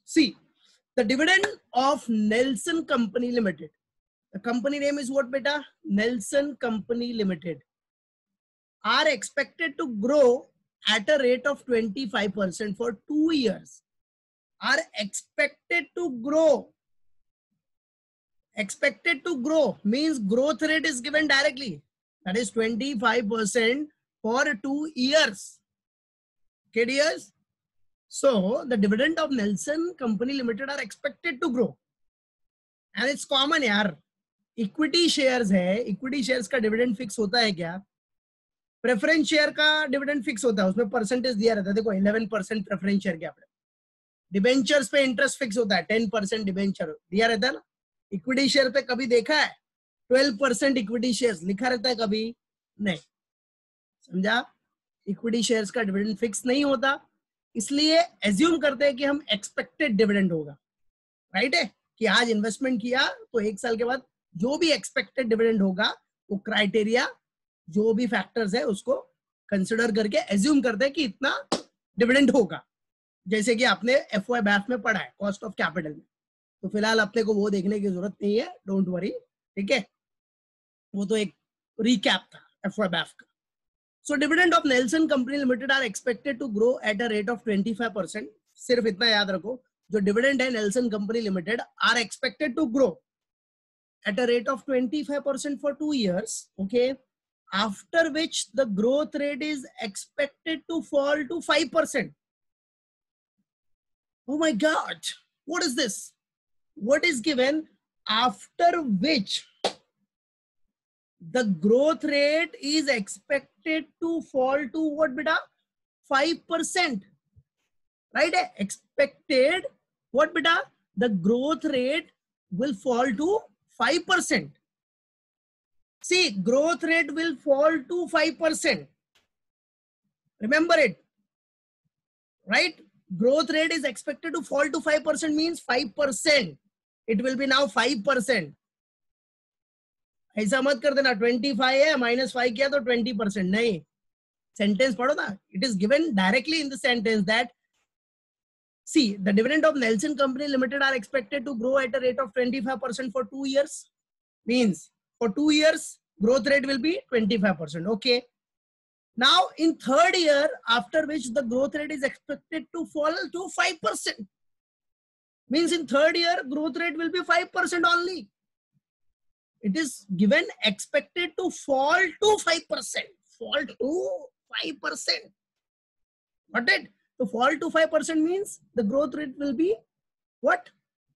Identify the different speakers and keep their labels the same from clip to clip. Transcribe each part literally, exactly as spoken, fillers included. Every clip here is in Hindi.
Speaker 1: See, the dividend of Nelson Company Limited. The company name is what, beta? Nelson Company Limited. Are expected to grow at a rate of twenty-five percent for two years. Are expected to grow. Expected to grow means growth rate is given directly. That is twenty-five percent for two years. Okay, dears? So the dividend of Nelson Company Limited are expected to grow. And it's common यार. Equity shares है. Equity shares का dividend fix होता है क्या? Preference share का dividend fix होता है. उसमें percentage दिया रहता है. देखो eleven percent preference share क्या आपने. Debentures पे interest fix होता है. ten percent debenture दिया रहता है ना. Equity share पे कभी देखा है? twelve percent equity shares लिखा रहता है कभी? नहीं. समझा? Equity shares का dividend fix नहीं होता. इसलिए assume करते हैं कि हम expected dividend होगा. Right है? कि आज इन्वेस्टमेंट किया तो एक साल के बाद जो भी एक्सपेक्टेड डिविडेंड होगा वो क्राइटेरिया जो भी फैक्टर्स है उसको कंसिडर करके एज्यूम करते हैं कि इतना डिविडेंड होगा. जैसे कि आपने एफवाई बैफ में पढ़ा है कॉस्ट ऑफ कैपिटल में. तो फिलहाल अपने को वो देखने की जरूरत नहीं है. Don't worry. ठीक है, वो तो एक रिकैप था एफवाई बैफ का. So dividend of Nelson company limited are expected to grow at a rate of twenty-five percent. सिर्फ इतना याद रखो, जो डिविडेंड है Nelson company limited are expected to grow at a rate of twenty-five percent for two years. Okay, after which the growth rate is expected to fall to five percent. Oh my God, what is this? What is given? After which the growth rate is expected to fall to what, beta? five percent. Right? Expected what, beta? The growth rate will fall to five percent. See, growth rate will fall to five percent. Remember it. Right? Growth rate is expected to fall to five percent means five percent. It will be now five percent. ऐसा मत कर देना twenty-five है minus five किया तो twenty percent. नहीं. Sentence पढ़ो ना. It is given directly in the sentence that see, the dividend of Nelson Company Limited are expected to grow at a rate of twenty-five percent for two years. Means for two years, growth rate will be twenty-five percent. Okay. Now, in third year, after which the growth rate is expected to fall to five percent. Means in third year, growth rate will be five percent only. It is given expected to fall to five percent. Fall to five percent. Got it? So fall to five percent means the growth rate will be what?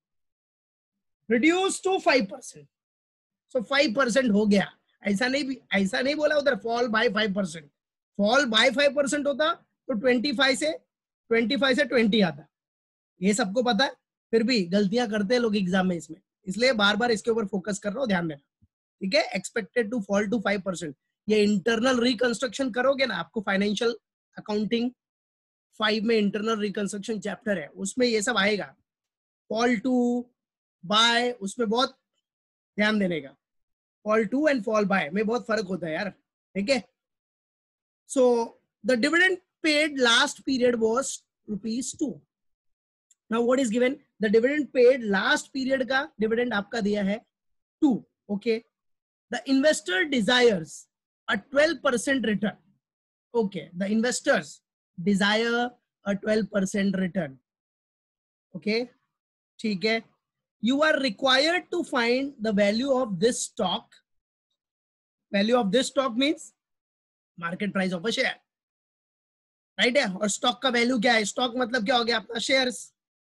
Speaker 1: Reduced to five percent. So five percent हो गया. ऐसा नहीं ऐसा नहीं बोला उधर fall by five percent. Fall by five percent होता तो twenty-five से twenty-five से twenty आता. ये सबको पता है. फिर भी गलतियां करते हैं लोग एग्जाम में इसमें. इसलिए बार बार इसके ऊपर फोकस कर रहा हूँ, ध्यान देना. ठीक है? Expected to fall to five percent. ये इंटरनल रिकंस्ट्रक्शन करोगे ना, आपको फाइनेंशियल अकाउंटिंग फाइव में इंटरनल रिकंस्ट्रक्शन चैप्टर है, उसमें ये सब आएगा. फॉल टू बाय, उसमें बहुत ध्यान देने का. Fall to and fall by में बहुत फर्क होता है यार. ठीक है? So the dividend paid last period was rupees two. Now what is given? The dividend paid last period का डिविडेंड आपका दिया है two. Okay. The investor desires a twelve percent return. Okay, the investors desire a twelve percent return. Okay, ठीक है. You are required to find the value of this stock. Value of this stock means market price of a share. Right है? और stock का value क्या है? Stock मतलब क्या हो गया आपका? Shares.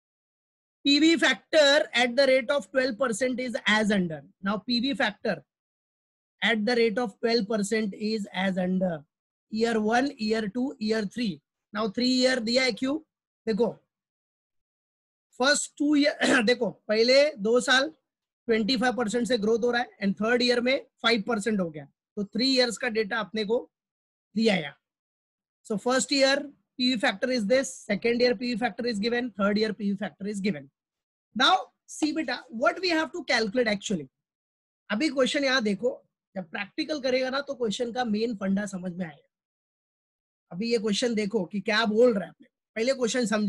Speaker 1: P V factor at the rate of twelve percent is as under. Now P V factor at the rate of twelve percent is as under. Year one, year two, year three. Now three year दिया है क्यों? देखो फर्स्ट टू ईयर देखो पहले दो साल twenty-five percent से ग्रोथ हो रहा है एंड थर्ड ईयर में five percent हो गया. तो थ्री इयर्स का डेटा अपने को दिया है. So first year PV factor is this, second year PV factor is given, third year PV factor is given. Now see बेटा what we have to calculate actually. अभी क्वेश्चन यहाँ देखो, जब प्रैक्टिकल करेगा ना तो क्वेश्चन का मेन फंडा समझ में आएगा. अभी ये क्वेश्चन देखो कि क्या बोल रहा है. पहले क्वेश्चन समझो.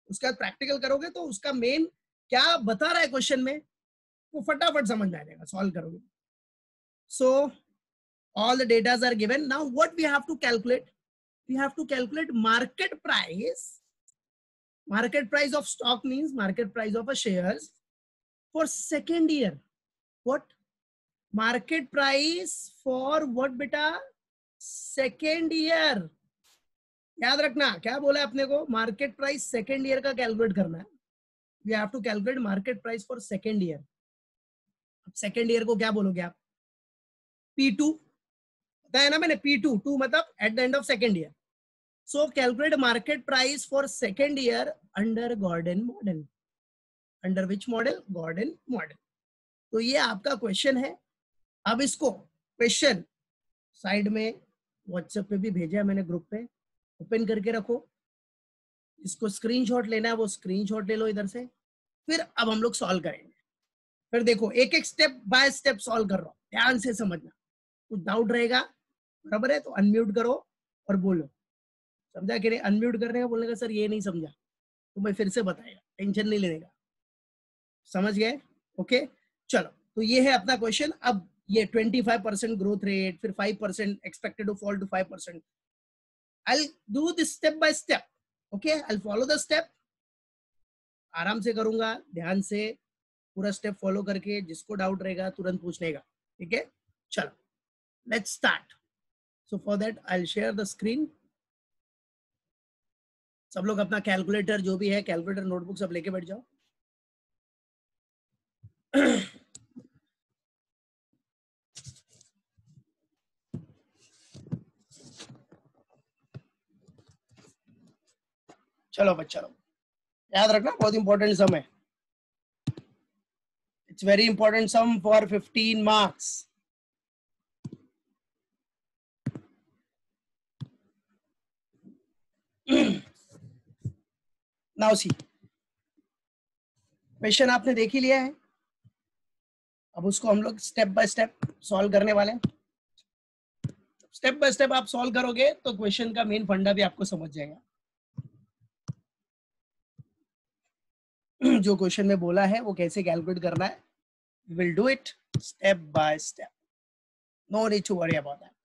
Speaker 1: उसका प्रैक्टिकल करोगे तो उसका मेन क्या बता रहा है क्वेश्चन में वो फटाफट समझ में आ जाएगा, सॉल्व करोगे. सो all the data are given. Now what we have to calculate? We have to calculate market price. Market price of stock means market price of a shares for second year. What? Market price for what beta? Second year. याद रखना क्या बोला है अपने को, मार्केट प्राइस सेकेंड ईयर का कैलकुलेट करना है. We have to calculate market price for second year. अब सेकेंड ईयर को क्या बोलोगे आप? पी टू बताया है ना मैंने, पी टू, टू मतलब at the end of second year. So calculate market price for second year under Gordon model. Under which model? Gordon model. तो ये आपका क्वेश्चन है. अब इसको क्वेश्चन साइड में व्हाट्सएप पे भी भेजा है मैंने ग्रुप पे, ओपन करके रखो. इसको स्क्रीनशॉट लेना है वो स्क्रीनशॉट ले लो इधर से. फिर अब हम लोग सॉल्व करेंगे. फिर देखो एक एक स्टेप बाय स्टेप सॉल्व कर रहा हूं, ध्यान से समझना. कुछ डाउट रहेगा बराबर है तो अनम्यूट करो और बोलो. समझा कि नहीं? अनम्यूट करने का बोलने का सर ये नहीं समझा तो मैं फिर से बताएगा, टेंशन नहीं लेने का. समझ गए? ओके चलो. तो ये है अपना क्वेश्चन. अब ये पच्चीस परसेंट ग्रोथ रेट, फिर five percent expected to fall to five percent. I'll do this step by step. Okay, I'll follow the step. आराम से करूंगा, ध्यान से पूरा स्टेप फॉलो करके. जिसको डाउट रहेगा तुरंत पूछने का. ठीक है चलो, let's start. So for that I will share the screen. सब लोग अपना कैलकुलेटर जो भी है, कैलकुलेटर नोटबुक सब लेके बैठ जाओ. चलो बच्चा लोग याद रखना, बहुत इंपॉर्टेंट सम है. It's very important sum for fifteen marks. Now see, question आपने देख ही लिया है. अब उसको हम लोग स्टेप बाय स्टेप सॉल्व करने वाले हैं. स्टेप बाय स्टेप आप सॉल्व करोगे तो क्वेश्चन का मेन फंडा भी आपको समझ जाएगा. जो क्वेश्चन में बोला है वो कैसे कैलकुलेट करना है, will do it step by step. No need to worry about that.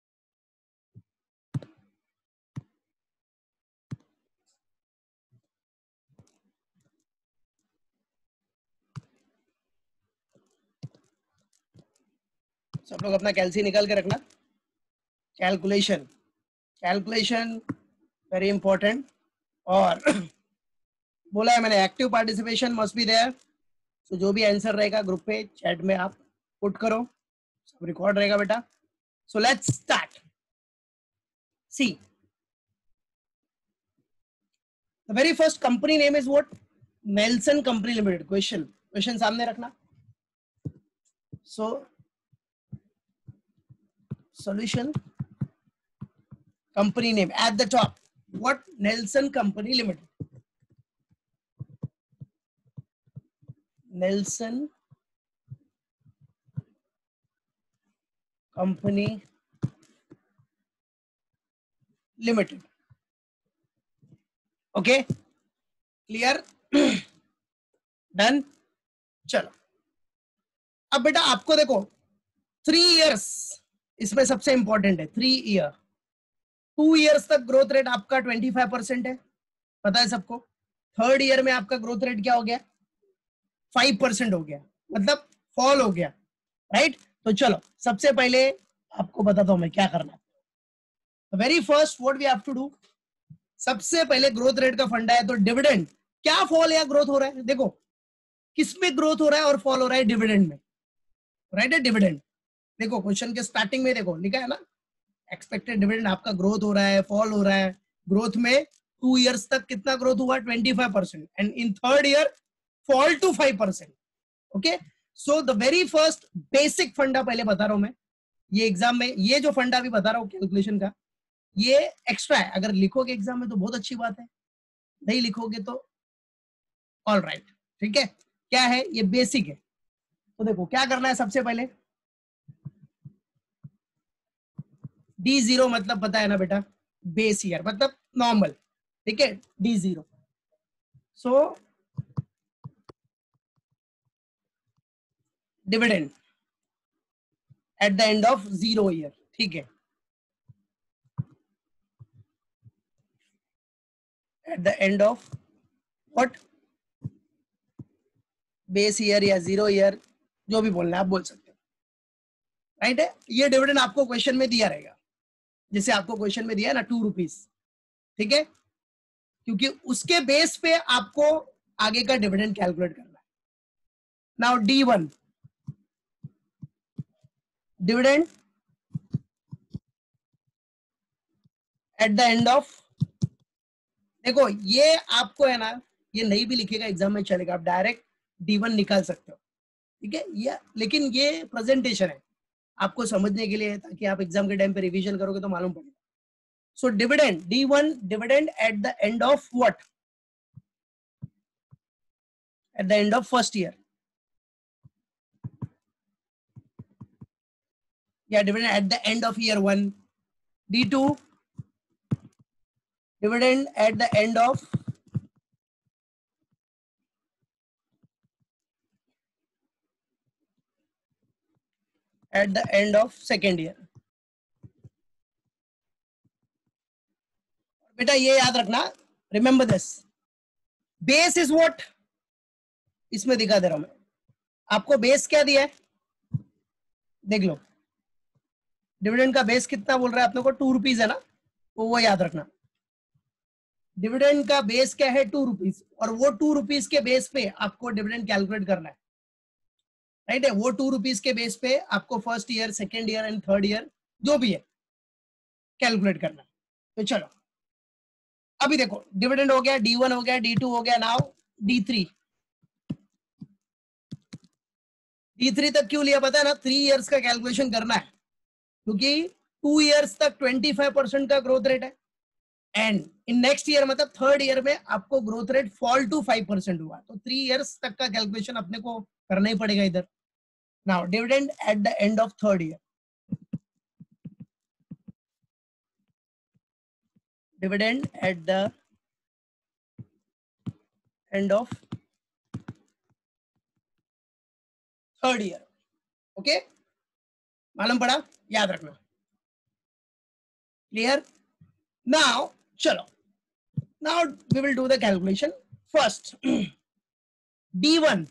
Speaker 1: सब लोग अपना कैलसी निकाल के रखना. Calculation calculation very important. और बोला है मैंने active participation must be there. तो जो भी आंसर रहेगा ग्रुप पे चैट में आप पुट करो, सब रिकॉर्ड रहेगा बेटा. So let's start. See the very first company name is what? Nelson company limited. Question question सामने रखना. सो solution, company name at the top, what? Nelson Company Limited. Nelson Company Limited. Okay, clear? Done. चलो अब बेटा आपको देखो थ्री इयर्स इसमें सबसे इंपॉर्टेंट है. थ्री ईयर टू इयर्स तक ग्रोथ रेट आपका ट्वेंटी फाइव परसेंट है, पता है सबको. थर्ड ईयर में आपका ग्रोथ रेट क्या हो गया? फाइव परसेंट हो गया, मतलब फॉल हो गया. राइट? तो चलो सबसे पहले आपको बताता हूं मैं क्या करना है. Very first what we have to do, सबसे पहले ग्रोथ रेट का फंडा है तो डिविडेंड. क्या फॉल या ग्रोथ हो रहा है? देखो किसमें ग्रोथ हो रहा है और फॉल हो रहा है? डिविडेंड में. राइट है? डिविडेंड. देखो क्वेश्चन के स्टार्टिंग में देखो लिखा है ना, एक्सपेक्टेड डिविडेंड आपका ग्रोथ हो रहा है, फॉल हो रहा है. ग्रोथ में टू इयर्स तक कितना ग्रोथ हुआ? Twenty five percent. And in third year fall to five percent. Okay, so the very first basic funda पहले बता रहा हूं मैं. ये एग्जाम में ये जो फंडा अभी बता रहा हूं कैलकुलेशन का, ये एक्स्ट्रा है. अगर लिखोगे एग्जाम में तो बहुत अच्छी बात है, नहीं लिखोगे तो ऑल राइट. ठीक है, क्या है ये? बेसिक है. तो देखो क्या करना है. सबसे पहले डी जीरो मतलब पता है ना बेटा, बेस ईयर मतलब नॉर्मल. ठीक है, D zero So dividend at the end of zero year, ठीक है, at the end of what base year या जीरो ईयर, जो भी बोलना है आप बोल सकते हो, राइट है। ये डिविडेंड आपको क्वेश्चन में दिया रहेगा, जैसे आपको क्वेश्चन में दिया है ना टू रुपीज, ठीक है, क्योंकि उसके बेस पे आपको आगे का डिविडेंड कैलकुलेट करना है। Now D one dividend at the end of, देखो ये आपको है ना, ये नहीं भी लिखेगा एग्जाम में चलेगा, आप डायरेक्ट डी वन निकाल सकते हो, ठीक है, ये लेकिन ये प्रेजेंटेशन है आपको समझने के लिए, ताकि आप एग्जाम के टाइम पे रिवीजन करोगे तो मालूम पड़ेगा। So dividend D one dividend at the end of what, at the end of first year, या dividend at the end of year one. D two dividend at the end of at the end of second year। बेटा ये याद रखना, remember this, base is what, इसमें दिखा दे रहा हूं मैं आपको, बेस क्या दिया है देख लो, डिविडेंड का बेस कितना बोल रहा है अपने को, टू रुपीज है ना, तो वो याद रखना, डिविडेंड का बेस क्या है टू रुपीज, और वो टू रुपीज के बेस पे आपको डिविडेंड कैलकुलेट करना है, राइट है, वो टू रुपीज के बेस पे आपको first year second year and third year जो भी है कैलकुलेट करना है। तो चलो अभी देखो, डिविडेंड हो गया, डी वन हो गया, डी टू हो गया, now D three. D three तक क्यों लिया पता है ना, थ्री इयर्स का कैलकुलेशन करना है, क्योंकि टू इयर्स तक ट्वेंटी फाइव परसेंट का ग्रोथ रेट है, एंड इन नेक्स्ट ईयर मतलब थर्ड ईयर में आपको growth rate fall to five percent हुआ, तो थ्री इयर्स तक का कैलकुलेशन अपने को करना ही पड़ेगा इधर। Now dividend at the end of third year, dividend at the end of third year, okay, मालूम पड़ा, याद रखना, क्लियर। नाउ चलो, now we will do the calculation first। D one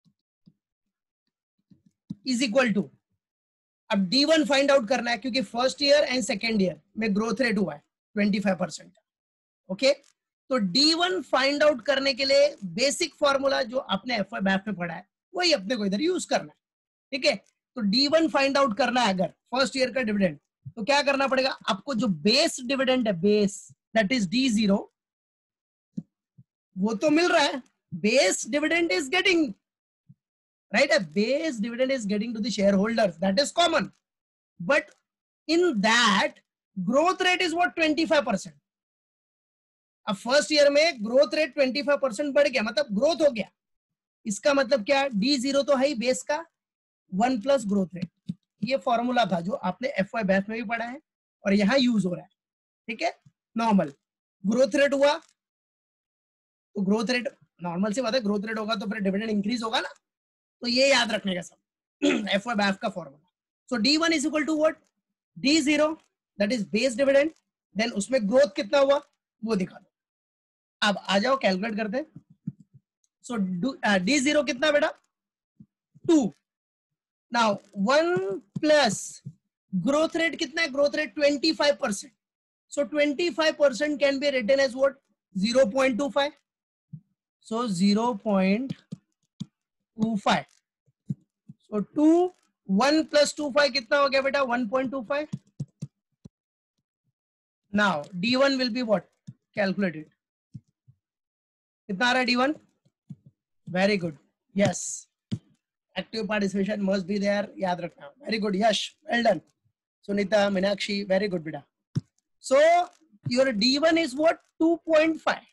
Speaker 1: is equal to, अब डी वन फाइंड आउट करना है, क्योंकि first year and second year में ग्रोथ रेट हुआ है ट्वेंटी फाइव परसेंट, ओके, तो डी वन फाइंड आउट करने के लिए बेसिक फॉर्मूला जो आपने एफ वाई बैफ में पढ़ा है वही अपने को इधर यूज करना है, ठीक है। तो डी वन फाइंड आउट करना है अगर फर्स्ट ईयर का डिविडेंड, तो क्या करना पड़ेगा आपको, जो बेस डिविडेंड है, base that is D zero, वो तो मिल रहा है, base dividend is getting, right, base dividend is getting to the shareholders, that is common, but in that growth rate is what twenty five percent. अब फर्स्ट ईयर में growth rate twenty five percent बढ़ गया, मतलब ग्रोथ हो गया, इसका मतलब क्या, डी जीरो तो है ही बेस का, वन प्लस ग्रोथ रेट, ये फॉर्मूला था जो आपने एफ वाई बैफ में भी पढ़ा है और यहाँ यूज हो रहा है, ठीक है। नॉर्मल ग्रोथ रेट हुआ तो ग्रोथ रेट नॉर्मल से बात है, ग्रोथ रेट होगा तो फिर डिविडेंड इंक्रीज होगा ना, तो ये याद रखने का सब एफ वाई बैफ का formula. So D one is equal to what, D zero that is base dividend, then उसमें ग्रोथ कितना हुआ वो दिखा दो। अब आ जाओ कैलकुलेट करते हैं। सो डी जीरो कितना बेटा, two, now one plus growth rate कितना है, growth rate twenty five percent, so twenty-five percent can be written as what, zero point two five, so zero point two five, so two, one plus two five कितना हो गया बेटा, one point two five। now D one will be what, calculated, कितना आ रहा है D one, very good, yes, active participation must be there, याद रखना, very good, Yash, well done, Sunita, Meenakshi, very good बेटा। So your D one is what, two point five,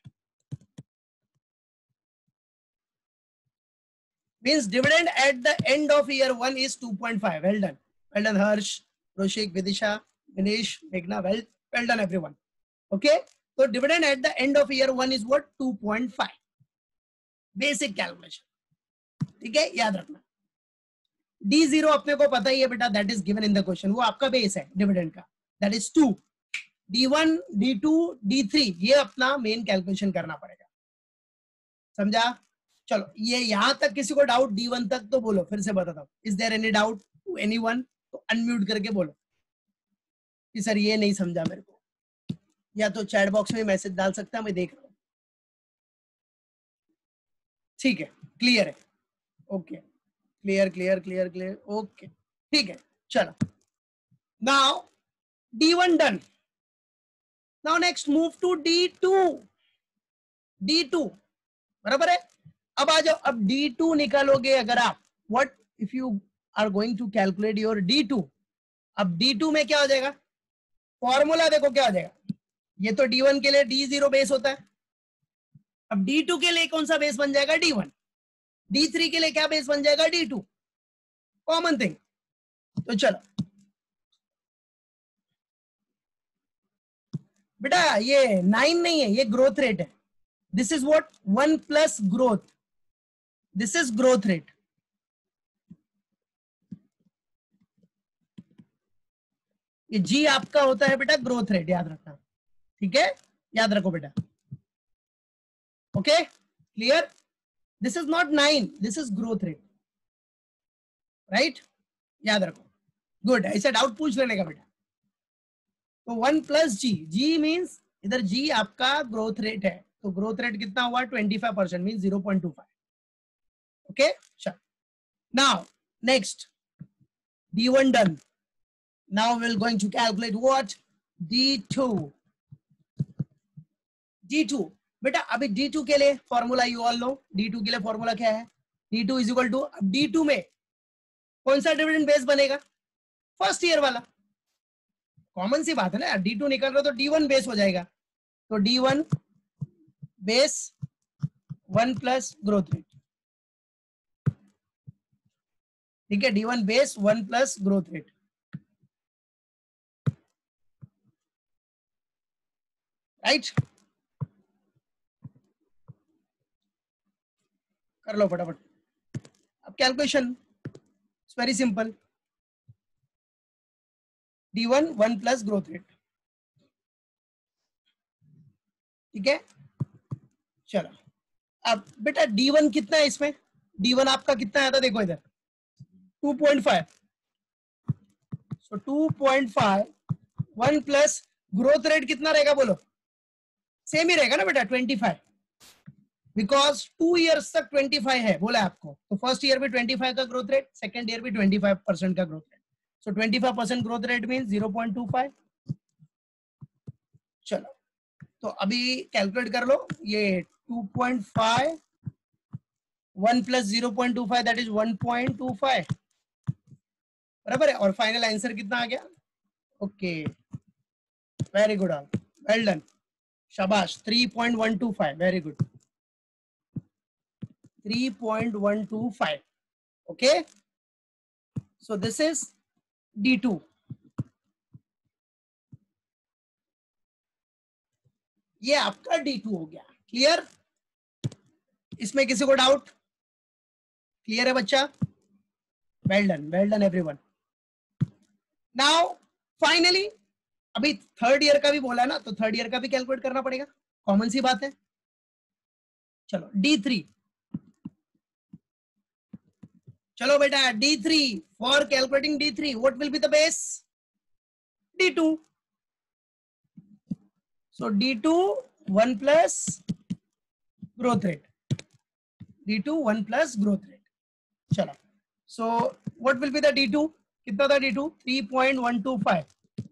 Speaker 1: means dividend at the end of year one is two point five, well done, well done Harsh, Roshik, Vidisha, Manish, Meghna, well, well done everyone, okay। So dividend at the end of year one is what, two point five, basic calculation, ठीक है, याद रखना। डी जीरो अपने को पता ही है बेटा, that is given in the question, वो आपका बेस है डिविडेंड का, that is two. D one, D two, D three, ये अपना मेन कैलकुलेशन करना पड़ेगा, समझा? चलो, ये यहां तक किसी को डाउट डी वन तक तो बोलो, फिर से बताता हूँ। Is there any doubt to anyone? तो अनम्यूट करके बोलो कि सर ये नहीं समझा मेरे को, या तो चैट बॉक्स में मैसेज डाल सकता है, मैं देख रहा हूँ। ठीक है, क्लियर है, okay, clear clear clear clear, okay, ठीक है। चलो, now D one done, now next move to D two. D two बराबर है, अब आ जाओ, अब डी टू निकालोगे अगर आप, what if you are going to calculate your D two. अब डी टू में क्या हो जाएगा, फॉर्मूला देखो क्या हो जाएगा, ये तो डी वन के लिए डी जीरो बेस होता है, अब डी टू के लिए कौन सा बेस बन जाएगा, डी वन। डी थ्री के लिए क्या बेस बन जाएगा, डी टू, कॉमन थिंग। तो चलो बेटा, ये नाइन नहीं है, ये ग्रोथ रेट है, this is what, one plus growth, this is growth rate. ये जी आपका होता है बेटा ग्रोथ रेट, याद रखना, ठीक है, याद रखो बेटा, okay, clear? This is not nine, this is growth rate, right, याद रखो, गुड। ऐसे डाउट पूछ लेने का बेटा। तो one plus G, G means इधर जी आपका ग्रोथ रेट है, तो ग्रोथ रेट कितना हुआ, twenty five percent mean zero point two five, okay. चल, now next D one done, now we're going to calculate what, D two. D two बेटा, अभी डी टू के लिए formula you all know, D two के लिए फॉर्मूला क्या है, D two is equal to, अब डी टू में कौन सा डिविडेंड बेस बनेगा, फर्स्ट ईयर वाला, कॉमन सी बात है ना, डी टू निकल रहा तो डी वन बेस हो जाएगा, तो D one base one plus growth rate, ठीक है, D one base one plus growth rate, right, कर लो फटाफट। अब calculation it's very simple, D one one plus growth rate, ठीक है। चलो, अब बेटा डी वन कितना है इसमें, डी वन आपका कितना आया था, देखो इधर two point five, so two point five, one plus growth rate कितना रहेगा बोलो, सेम ही रहेगा ना बेटा, twenty five, because two years तक ट्वेंटी फाइव है बोला आपको, तो फर्स्ट ईयर में ट्वेंटी फाइव का ग्रोथ रेट, सेकंड ईयर में ट्वेंटी फाइव परसेंट का growth rate, so twenty five percent growth rate mean zero point two five. चलो, तो अभी कैलकुलेट कर लो, ये to point five one plus zero point two five that is one point two five, बराबर है, और फाइनल आंसर कितना आ गया, okay, very good, all well done, शाबाश, three point one two five, very good, three point one two five, okay. So this is D two, ये आपका डी टू हो गया, क्लियर? इसमें किसी को डाउट, क्लियर है बच्चा? Well done, well done everyone. Now finally, अभी थर्ड ईयर का भी बोला ना, तो थर्ड ईयर का भी कैलकुलेट करना पड़ेगा, कॉमन सी बात है। चलो डी थ्री, चलो बेटा D three, for calculating D three what will be the base, D two, so D two one plus growth rate, D two one plus growth rate, चलो, so what will be the D two, कितना था D two, three point one two five,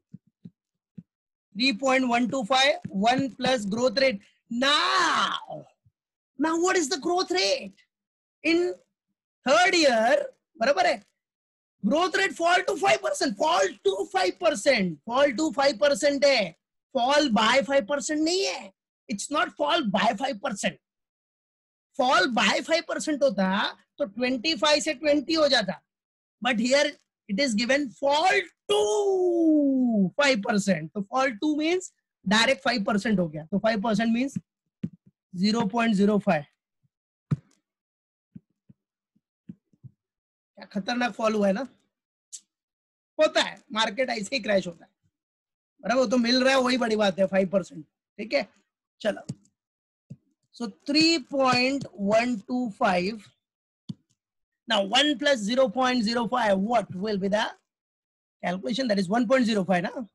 Speaker 1: three point one two five, one plus growth rate. Now, now what is the growth rate? In third year, बराबर है, growth rate fall to five percent, fall to five percent, fall to five percent है, fall by five percent नहीं है, it's not fall by five percent, fall by five percent होता तो twenty-five से twenty हो जाता, but here it is given fall to five percent, तो fall to means direct five percent हो गया, तो five percent means zero point zero five, क्या खतरनाक फॉल हुआ है ना, होता है मार्केट ऐसे ही क्रैश होता है, बराबर, वो तो मिल रहा है वही बड़ी बात है, फाइव परसेंट, ठीक है। चलो, so three point one two five, now one plus zero point zero five, what will be the calculation? That is one point zero five, na?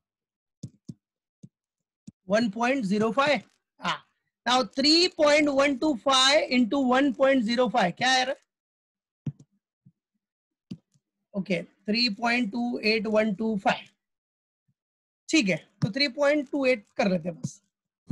Speaker 1: one point zero five. ah now three point one two five into one point zero five क्या है? Okay, three point two eight one two five, ठीक है, तो three point two eight कर लेते हैं बस,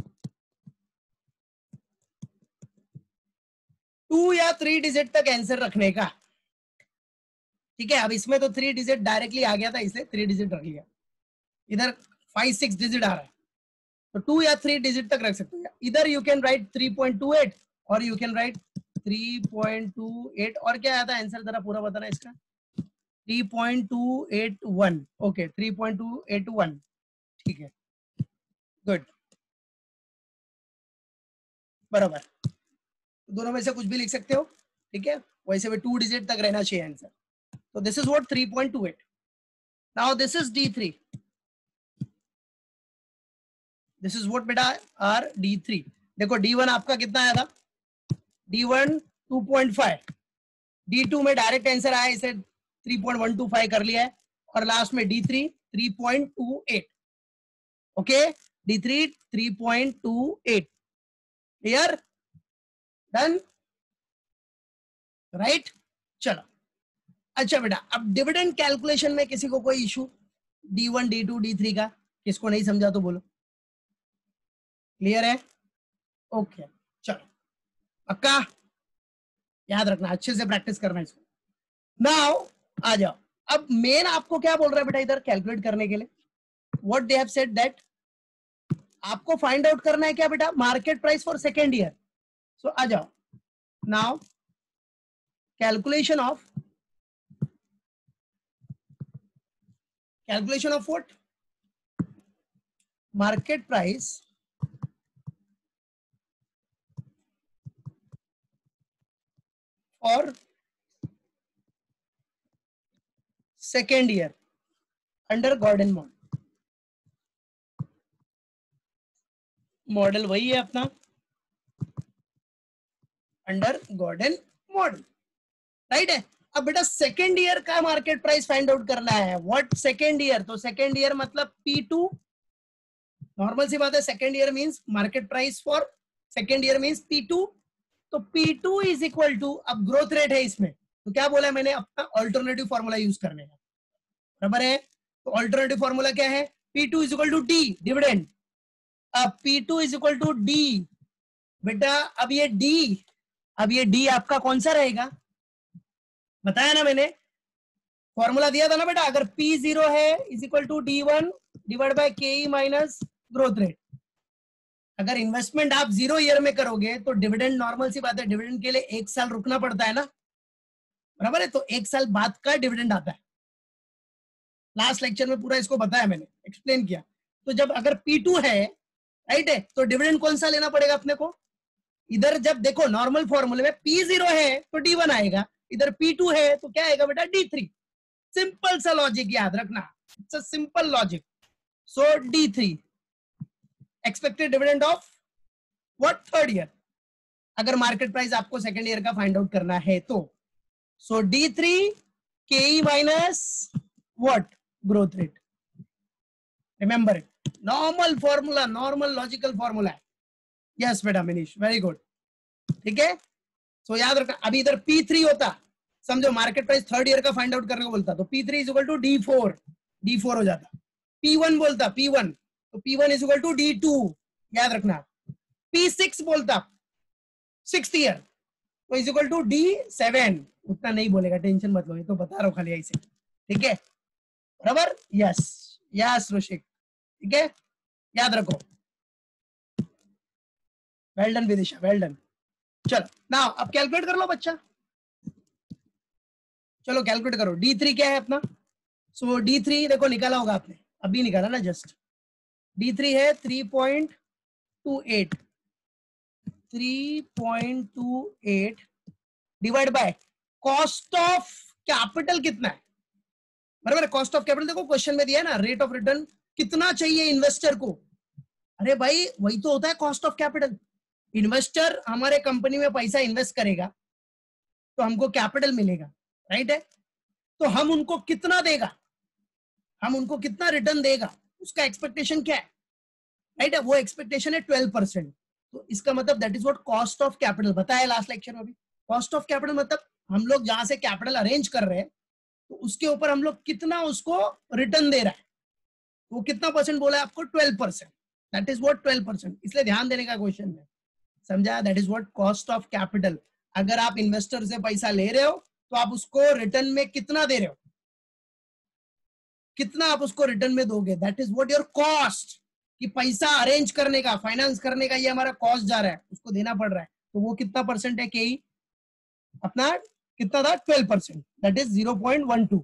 Speaker 1: टू या थ्री डिजिट तक आंसर रखने का, ठीक है। अब इसमें तो थ्री डिजिट डायरेक्टली आ गया था, इसलिए थ्री डिजिट रख लिया, इधर फाइव सिक्स डिजिट आ रहा है, तो टू या थ्री डिजिट तक रख सकते हो। इधर you can write three point two eight और you can write three point two eight, और क्या आया था आंसर, जरा पूरा बताना इसका, three point two eight one, okay, three point two eight one, ठीक है, गुड, बराबर, दोनों में से कुछ भी लिख सकते हो, ठीक है, वैसे भी टू डिजिट तक रहना चाहिए आंसर, तो this is what three point two eight. Now this is D three, this is what बेटा आर डी थ्री। देखो डी वन आपका कितना आया था, D one two point five, D two में डायरेक्ट आंसर आया, इसे three point one two five कर लिया है, और लास्ट में D three three point two eight, okay, D three three point two eight, clear, done, right. चलो, अच्छा बेटा, अब डिविडेंड कैलकुलेशन में किसी को कोई issue, D one D two D three का, किसको नहीं समझा तो बोलो, क्लियर है, ओके, चलो, पक्का याद रखना, अच्छे से प्रैक्टिस करना इसको। नाउ आ जाओ, अब मेन आपको क्या बोल रहा है बेटा इधर कैलकुलेट करने के लिए, what they have said that आपको फाइंड आउट करना है क्या बेटा, market price for second year. So आ जाओ, now calculation of, calculation of what, market price और second year under Gordon model, model वही है अपना, अंडर गॉर्डन मॉडल, राइट है। अब बेटा सेकेंड ईयर का मार्केट प्राइस फाइंड आउट करना है, व्हाट सेकेंड ईयर, तो सेकेंड ईयर मतलब पी टू, नॉर्मल सी बात है, second year means market price for second year means P two, तो P two is equal to, अब ग्रोथ रेट है इसमें, तो क्या बोला है मैंने, अपना ऑल्टरनेटिव फॉर्मूला यूज करने का, बराबर है, तो ऑल्टरनेटिव फॉर्मूला क्या है, P two is equal to D dividend, अब P two is equal to D, बेटा अब ये डी, अब ये डी आपका कौन सा रहेगा, बताया ना मैंने, फॉर्मूला दिया था ना बेटा, अगर पी जीरो है is equal to D one divide by K E minus growth rate, अगर इन्वेस्टमेंट आप जीरो ईयर में करोगे तो डिविडेंड, नॉर्मल सी बात है, डिविडेंड के लिए एक साल रुकना पड़ता है ना, बराबर है, तो एक साल बाद का डिविडेंड आता है, लास्ट लेक्चर में पूरा इसको बताया मैंने, एक्सप्लेन किया। तो जब अगर पी टू है, राइट है, तो डिविडेंड कौन सा लेना पड़ेगा अपने को, इधर जब देखो नॉर्मल फॉर्मूले में पी जीरो है तो डी वन आएगा, इधर पी टू है तो क्या आएगा बेटा, डी थ्री, सिंपल सा लॉजिक याद रखना, it's a simple logic. So D three expected dividend of what, third year, अगर मार्केट प्राइस आपको सेकेंड ईयर का फाइंड आउट करना है तो, so D three K E minus what, growth rate, remember it, normal formula, normal logical formula है, यस बेटा मनीष, वेरी गुड, ठीक है। सो याद रखना, अभी इधर पी थ्री होता, समझो मार्केट प्राइस थर्ड ईयर का फाइंड आउट करने को बोलता, तो P three is equal to D four, D four हो जाता, पी वन बोलता, पी वन, तो P one is equal to D two, याद रखना, पी सिक्स बोलता सिक्स्थ ईयर, तो is equal to D seven, उतना नहीं बोलेगा, टेंशन मत लो, ये तो बता रहा हूं खाली ऐसे, ठीक है, बराबर, यस यस ऋषिक, ठीक है, याद रखो, well done Vidisha, well done. चलो ना, अब कैलकुलेट कर लो बच्चा, चलो कैलकुलेट करो, डी थ्री क्या है अपना, सो डी थ्री देखो निकाला होगा आपने, अभी निकाला ना जस्ट, डी थ्री है three point two eight, three point two eight divide by cost of capital कितना है, बराबर है। कॉस्ट ऑफ कैपिटल देखो क्वेश्चन में दिया है ना, रेट ऑफ रिटर्न कितना चाहिए इन्वेस्टर को। अरे भाई वही तो होता है कॉस्ट ऑफ कैपिटल। इन्वेस्टर हमारे कंपनी में पैसा इन्वेस्ट करेगा तो हमको कैपिटल मिलेगा, राइट है। तो हम उनको कितना देगा, हम उनको कितना रिटर्न देगा, उसका एक्सपेक्टेशन क्या है, राइट है। वो एक्सपेक्टेशन है ट्वेल्व परसेंट। तो इसका मतलब that is what cost of capital बताया लास्ट लेक्चर में भी। कॉस्ट ऑफ कैपिटल मतलब हम लोग जहां से कैपिटल अरेंज कर रहे हैं तो उसके ऊपर हम लोग कितना उसको रिटर्न दे रहा है। वो कितना परसेंट बोला है आपको, twelve percent. That is what twelve percent, इसलिए ध्यान देने का क्वेश्चन है, समझा। That is what cost of capital. अगर आप इन्वेस्टर से पैसा ले रहे हो तो आप उसको रिटर्न में कितना दे रहे हो, कितना आप उसको रिटर्न में दोगे, that is what your cost. कि पैसा अरेंज करने का, फाइनेंस करने का ये हमारा कॉस्ट जा रहा है, उसको देना पड़ रहा है। तो वो कितना परसेंट है के अपना, कितना था, twelve percent. That is zero point one two,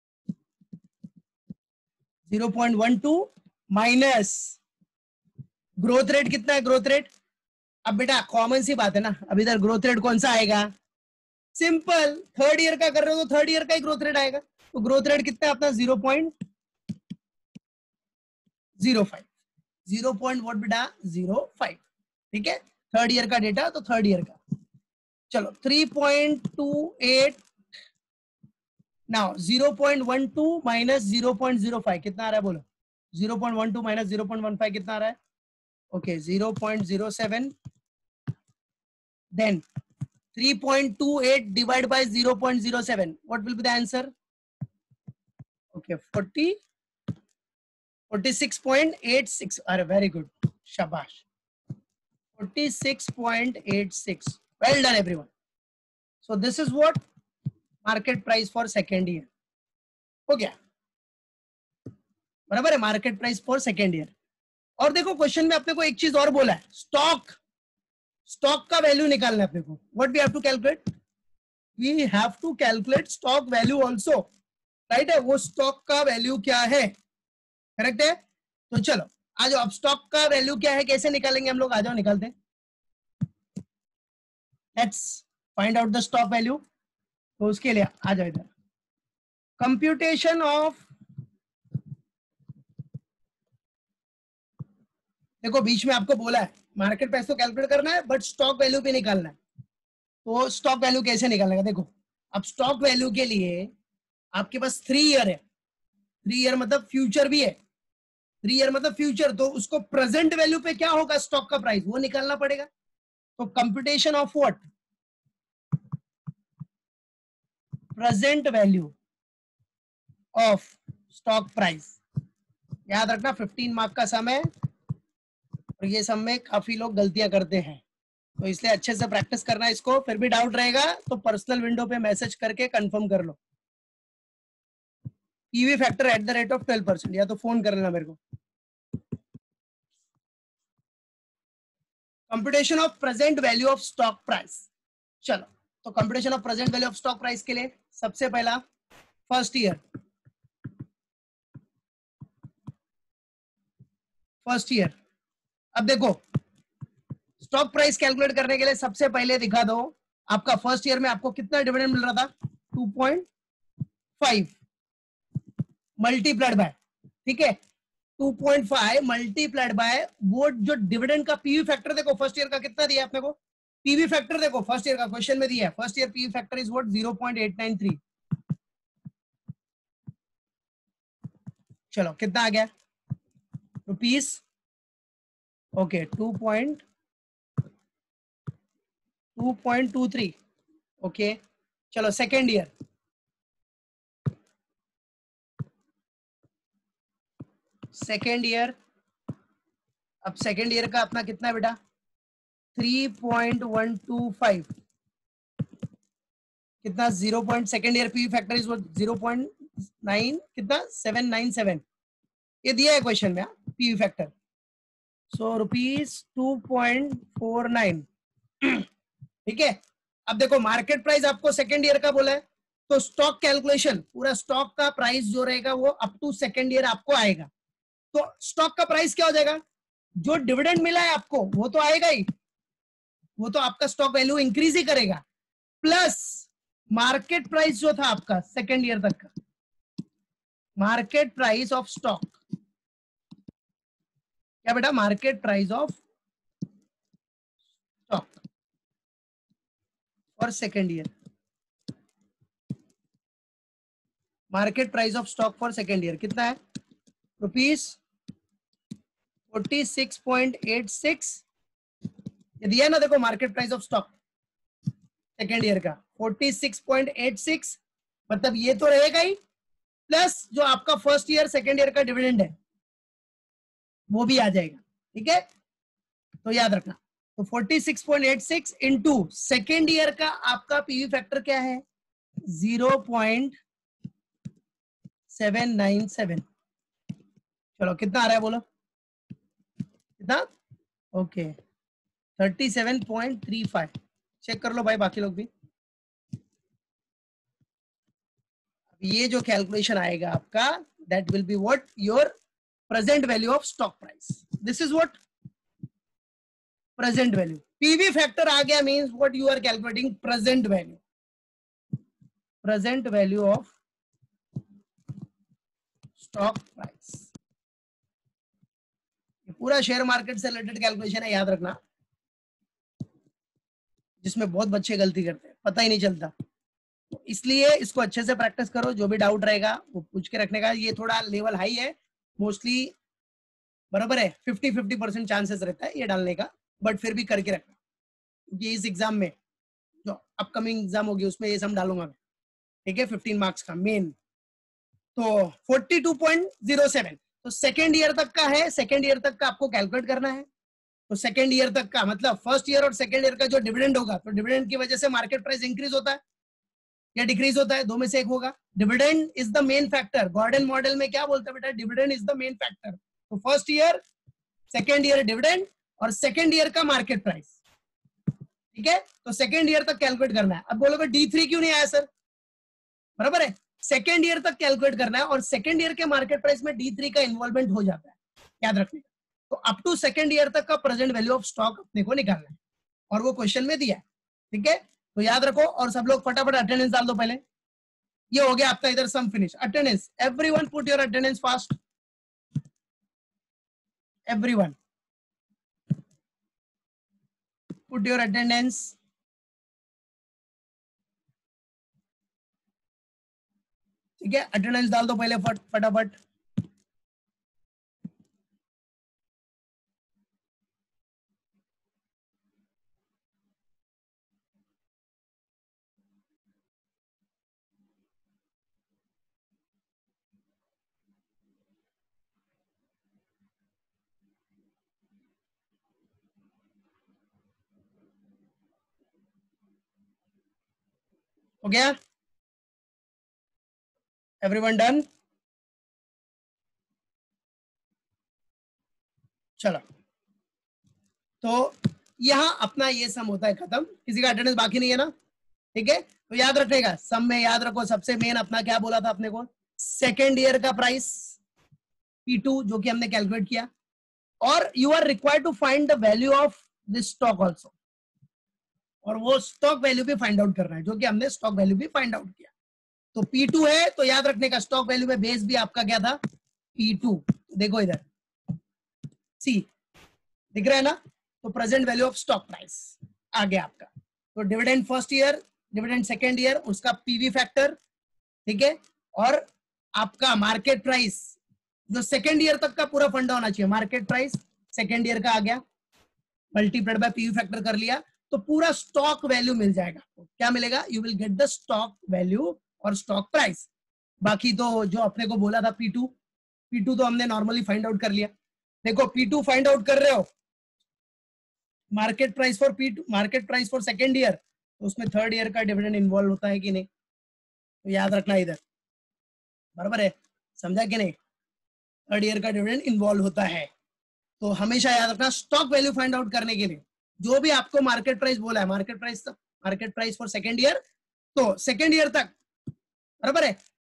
Speaker 1: zero point one two minus growth rate कितना है, ग्रोथ रेट। अब बेटा कॉमन सी बात है ना, अब इधर ग्रोथ रेट कौन सा आएगा, सिंपल, थर्ड ईयर का कर रहे हो तो थर्ड ईयर का ही ग्रोथ रेट आएगा। तो ग्रोथ रेट कितना है अपना, zero point zero five, zero point वोट बेटा जीरो फाइव, ठीक है। थर्ड ईयर का डेटा तो थर्ड ईयर का। चलो three point two eight, now zero point one two minus zero point zero five कितना आ रहा है बोलो, zero point one two minus zero point one five कितना आ रहा है, okay zero point zero seven, then three point two eight divided by zero point zero seven, what will be the answer, okay forty, forty-six point eight six, are very good, shabash, forty-six point eight six, well done everyone. So this is what market price for second year हो गया, बराबर है, market price for second year. और देखो क्वेश्चन में अपने को एक चीज और बोला है, स्टॉक, स्टॉक का वैल्यू निकालना है अपने को। What we have to calculate, we have to calculate stock value also, right है। वो स्टॉक का वैल्यू क्या है, करेक्ट है। तो चलो आ जाओ, अब स्टॉक का वैल्यू क्या है कैसे निकालेंगे हम लोग, आ जाओ निकालते हैं। Let's find out the stock value. तो उसके लिए आ जाओ इधर, कंप्यूटेशन ऑफ, देखो बीच में आपको बोला है मार्केट प्राइस तो कैलकुलेट करना है बट स्टॉक वैल्यू भी निकालना है। तो स्टॉक वैल्यू कैसे निकालने का, देखो अब स्टॉक वैल्यू के लिए आपके पास थ्री ईयर है, थ्री ईयर मतलब फ्यूचर भी है, थ्री ईयर मतलब फ्यूचर, तो उसको प्रेजेंट वैल्यू पे क्या होगा स्टॉक का प्राइस वो निकालना पड़ेगा। तो computation of what, present value of stock price, याद रखना फिफ्टीन मार्क का सम है और ये सब में काफी लोग गलतियां करते हैं, तो इसलिए अच्छे से प्रैक्टिस करना इसको। फिर भी डाउट रहेगा तो पर्सनल विंडो पे मैसेज करके कंफर्म कर लो। PV factor at the rate of twelve percent, या तो फोन कर लेना मेरे को। Computation of present value of stock price, चलो तो computation of present value of stock price के लिए सबसे पहला फर्स्ट ईयर, फर्स्ट ईयर। अब देखो स्टॉक प्राइस कैलकुलेट करने के लिए सबसे पहले दिखा दो आपका फर्स्ट ईयर में आपको कितना डिविडेंड मिल रहा था, two point five multiplied by, ठीक है, two point five multiplied by वो जो डिविडेंड का पीवी फैक्टर देखो फर्स्ट ईयर का कितना दिया आपने को, पीवी फैक्टर देखो फर्स्ट ईयर का क्वेश्चन में दिया है, first year PV factor is what zero point eight nine three. चलो कितना आ गया rupees, okay two point two point two three, okay. चलो सेकेंड ईयर, सेकेंड ईयर, अब सेकेंड ईयर का अपना कितना है बेटा, three point one two five, कितना zero point, second year P factor is zero point nine, कितना सेवन नाइन सेवन, ये दिया है क्वेश्चन में P factor. So rupees two point four nine, ठीक है। अब देखो मार्केट प्राइस आपको सेकेंड ईयर का बोला है, तो स्टॉक कैलकुलेशन पूरा स्टॉक का प्राइस जो रहेगा वो अप टू सेकेंड ईयर आपको आएगा। तो स्टॉक का प्राइस क्या हो जाएगा, जो डिविडेंड मिला है आपको वो तो आएगा ही, वो तो आपका स्टॉक वैल्यू इंक्रीज ही करेगा, प्लस मार्केट प्राइस जो था आपका सेकेंड ईयर तक का, मार्केट प्राइस ऑफ स्टॉक, क्या बेटा, market price of stock for second year, market price of stock for second year कितना है, rupees forty six point eight six, ये दिया ना, देखो market price of stock second year का forty six point eight six, मतलब ये तो रहेगा ही, प्लस जो आपका फर्स्ट ईयर सेकेंड ईयर का डिविडेंड है वो भी आ जाएगा, ठीक है। तो याद रखना, तो forty six point eight six into second year का आपका पीवी फैक्टर क्या है, zero point seven nine seven. चलो कितना आ रहा है बोलो, कितना, okay thirty seven point three five, check कर लो भाई बाकी लोग भी। ये जो कैलकुलेशन आएगा आपका, that will be what, your present value of stock price, this is what present value. PV factor आ गया means what you are calculating, present value, present value of stock price. पूरा शेयर मार्केट से रिलेटेड कैलकुलेशन है, याद रखना, जिसमें बहुत बच्चे गलती करते हैं, पता ही नहीं चलता। तो इसलिए इसको अच्छे से प्रैक्टिस करो, जो भी डाउट रहेगा वो पूछ के रखने का। ये थोड़ा लेवल हाई है, मोस्टली बराबर है, फिफ्टी फिफ्टी परसेंट चांसेस रहता है ये डालने का, बट फिर भी करके रखना, क्योंकि इस एग्जाम में जो अपकमिंग एग्जाम होगी उसमें ये सब डालूंगा मैं, ठीक है, फिफ्टीन मार्क्स का मेन। तो forty two point zero seven, तो सेकेंड ईयर तक का है, सेकेंड ईयर तक का आपको कैलकुलेट करना है। तो सेकेंड ईयर तक का मतलब फर्स्ट ईयर और सेकेंड ईयर का जो डिविडेंड होगा, तो डिविडेंड की वजह से मार्केट प्राइस इंक्रीज होता है या डिक्रीज होता है, दो में से एक होगा। Dividend is the main factor, Gordon model में क्या बोलता है बेटा, dividend is the main factor. तो first year second year dividend और सेकेंड ईयर का मार्केट प्राइस, ठीक है। तो सेकेंड ईयर तक कैलकुलेट करना है। अब बोलोगे डी थ्री क्यों नहीं आया सर, बराबर है, सेकेंड ईयर तक कैलकुलेट करना है और सेकेंड ईयर के मार्केट प्राइस में डी थ्री का इन्वॉल्वमेंट हो जाता है, याद रखने का। तो अप टू सेकेंड ईयर तक का प्रेजेंट वैल्यू ऑफ स्टॉक अपने को निकालना है और वो क्वेश्चन में दिया है, ठीक है। तो याद रखो और सब लोग फटाफट अटेंडेंस डाल दो पहले। ये हो गया आपका इधर sum finish. Attendance, everyone put your attendance fast, everyone put your attendance. ठीक है, अटेंडेंस डाल दो पहले फट फटाफट। हो गया, एवरीवन डन। चलो, तो यहां अपना ये सम होता है खत्म, किसी का अटेंडेंस बाकी नहीं है ना, ठीक है। तो याद रखिएगा, सम में याद रखो सबसे मेन अपना क्या बोला था अपने को, सेकेंड ईयर का प्राइस पी टू जो कि हमने कैलकुलेट किया, और you are required to find the value of this stock also, और वो स्टॉक वैल्यू भी फाइंड आउट करना है, जो कि हमने स्टॉक वैल्यू भी फाइंड आउट किया। तो पी टू है, तो याद रखने का स्टॉक वैल्यू में बेस भी आपका क्या था, पी टू। देखो इधर सी दिख रहा है ना, तो present value of stock price आ गया आपका। तो dividend first year, dividend second year, उसका पीवी फैक्टर, ठीक है, और आपका मार्केट प्राइस जो सेकेंड ईयर तक का पूरा फंडा होना चाहिए, मार्केट प्राइस सेकेंड ईयर का आ गया, मल्टीप्लाइड बाय पीवी फैक्टर कर लिया, तो पूरा स्टॉक वैल्यू मिल जाएगा। क्या मिलेगा, you will get the stock value और स्टॉक प्राइस। बाकी तो जो अपने को बोला था पी टू, पी टू तो हमने नॉर्मली फाइंड आउट कर लिया। देखो पी टू फाइंड आउट कर रहे हो, market price for P two, market price for second year, तो उसमें थर्ड ईयर का डिविडेंड इन्वॉल्व होता है कि नहीं, तो याद रखना इधर, बराबर है, समझा कि नहीं, थर्ड ईयर का डिविडेंड इन्वॉल्व होता है। तो हमेशा याद रखना, स्टॉक वैल्यू फाइंड आउट करने के लिए जो भी आपको मार्केट प्राइस बोला है, market price market price for second year, तो सेकेंड ईयर तक, बराबर है,